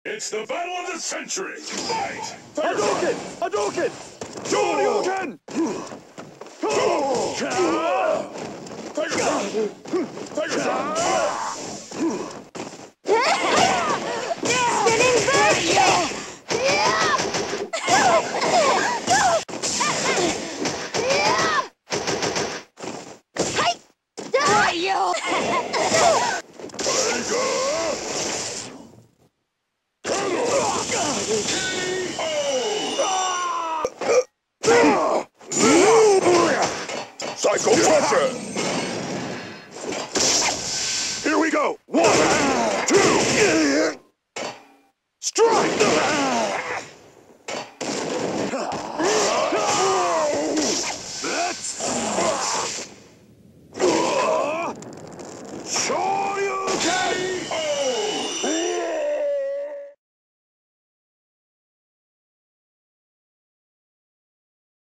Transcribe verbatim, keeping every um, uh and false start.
It's the battle of the century! Fight! Hadouken! Hadouken! Shoryuken! Tiger Shot! Tiger Shot! Spinning back! Psycho Crusher! Here we go! One, two, strike! That's... Show!